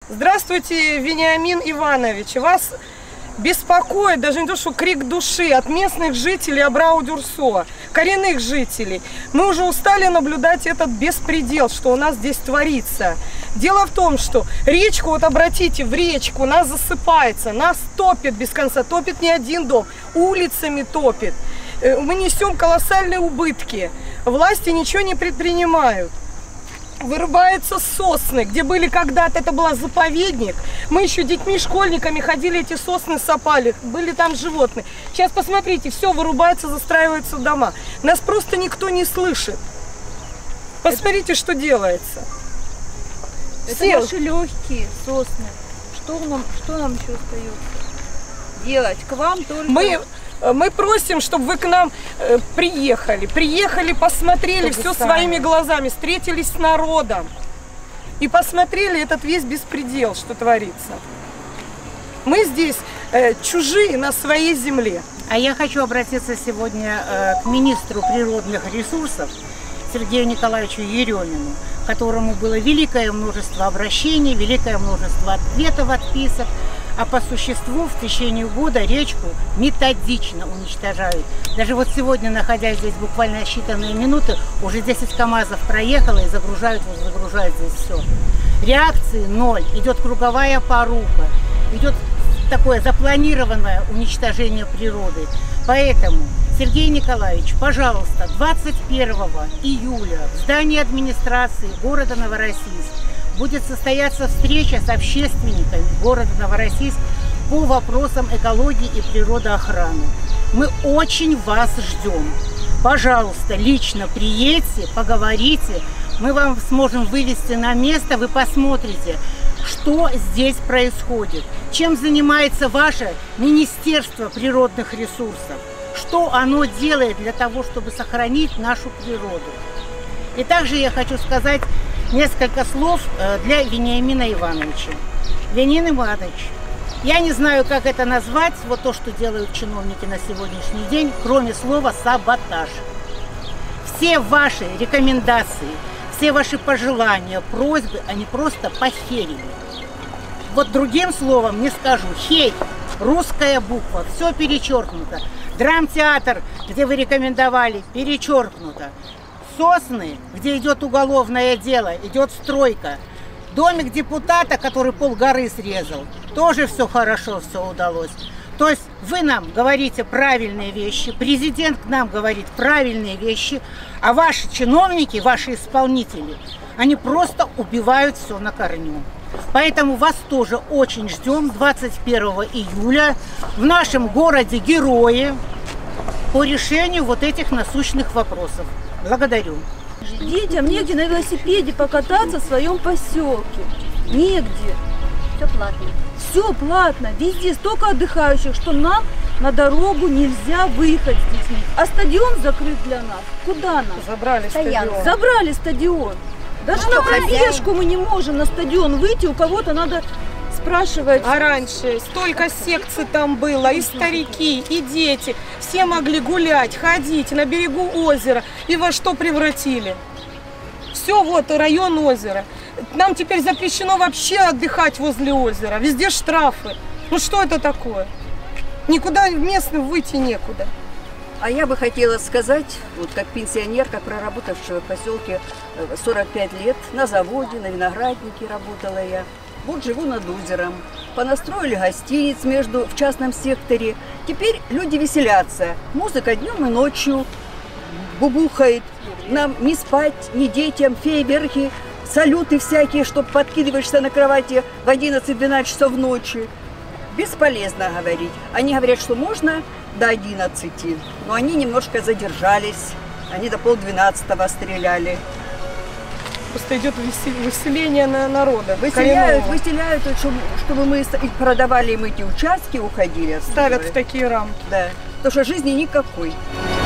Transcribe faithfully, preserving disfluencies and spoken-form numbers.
Здравствуйте, Вениамин Иванович. Вас беспокоит даже не то, что крик души от местных жителей Абрау-Дюрсо, коренных жителей. Мы уже устали наблюдать этот беспредел, что у нас здесь творится. Дело в том, что речку, вот обратите, в речку нас засыпается, нас топит без конца, топит не один дом, улицами топит. Мы несем колоссальные убытки, власти ничего не предпринимают. Вырубаются сосны, где были когда-то, это был заповедник. Мы еще детьми, школьниками ходили, эти сосны сапали, были там животные. Сейчас посмотрите, все вырубается, застраиваются дома. Нас просто никто не слышит. Посмотрите, что делается. Это Все. наши легкие сосны. Что нам, что нам еще остается делать? К вам только... Мы... Мы просим, чтобы вы к нам э, приехали, приехали, посмотрели все своими глазами, встретились с народом и посмотрели этот весь беспредел, что творится. Мы здесь э, чужие на своей земле. А я хочу обратиться сегодня э, к министру природных ресурсов Сергею Николаевичу Еремину, которому было великое множество обращений, великое множество ответов, отписок. А по существу в течение года речку методично уничтожают. Даже вот сегодня, находясь здесь буквально считанные минуты, уже десять КАМАЗов проехало и загружают, вот загружают здесь все. Реакции ноль, идет круговая порука, идет такое запланированное уничтожение природы. Поэтому, Сергей Николаевич, пожалуйста, двадцать первого июля в здании администрации города Новороссийск будет состояться встреча с общественниками города Новороссийск по вопросам экологии и природоохраны. Мы очень вас ждем. Пожалуйста, лично приедьте, поговорите. Мы вам сможем вывести на место, вы посмотрите, что здесь происходит. Чем занимается ваше Министерство природных ресурсов. Что оно делает для того, чтобы сохранить нашу природу. И также я хочу сказать несколько слов для Вениамина Ивановича. Вениамин Иванович, я не знаю, как это назвать, вот то, что делают чиновники на сегодняшний день, кроме слова «саботаж». Все ваши рекомендации, все ваши пожелания, просьбы, они просто похерили. Вот другим словом не скажу. Хей, русская буква, все перечеркнуто. Драмтеатр, где вы рекомендовали, перечеркнуто. Сосны, где идет уголовное дело, идет стройка. Домик депутата, который полгоры срезал, тоже все хорошо, все удалось. То есть вы нам говорите правильные вещи, президент к нам говорит правильные вещи, а ваши чиновники, ваши исполнители, они просто убивают все на корню. Поэтому вас тоже очень ждем двадцать первого июля в нашем городе Герое по решению вот этих насущных вопросов. Благодарю. Детям негде на велосипеде покататься в своем поселке. Негде. Все платно. Все платно. Везде столько отдыхающих, что нам на дорогу нельзя выехать с детьми. А стадион закрыт для нас. Куда нам? Забрали Стоянку. стадион. Забрали стадион. Даже Ну, на что, пробежку мы не можем на стадион выйти. У кого-то надо спрашивать. А раньше столько секций там было, и старики, и дети. Все могли гулять, ходить на берегу озера. И во что превратили? Все, вот, район озера. Нам теперь запрещено вообще отдыхать возле озера. Везде штрафы. Ну что это такое? Никуда местным выйти некуда. А я бы хотела сказать, вот как пенсионер, как проработавшая в поселке сорок пять лет, на заводе, на винограднике работала я. Вот живу над озером. Понастроили гостиниц между, в частном секторе. Теперь люди веселятся. Музыка днем и ночью бубухает. Нам не спать, ни детям, фейерверки, салюты всякие, чтобы подкидываешься на кровати в одиннадцать-двенадцать часов ночи. Бесполезно говорить. Они говорят, что можно до одиннадцати, но они немножко задержались. Они до полдвенадцатого стреляли. Просто идет выселение на народа. Выселяют, выселяют, чтобы мы продавали им эти участки, уходили. Ставят в такие рамки. Да, потому что жизни никакой.